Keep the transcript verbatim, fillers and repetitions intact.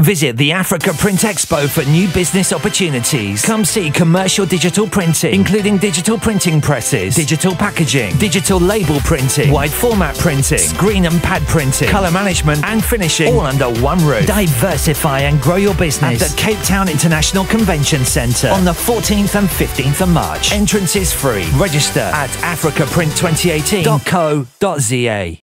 Visit the Africa Print Expo for new business opportunities. Come see commercial digital printing, including digital printing presses, digital packaging, digital label printing, wide format printing, screen and pad printing, color management and finishing, all under one roof. Diversify and grow your business at the Cape Town International Convention Centre on the fourteenth and fifteenth of March. Entrance is free. Register at africa print twenty eighteen dot co dot za.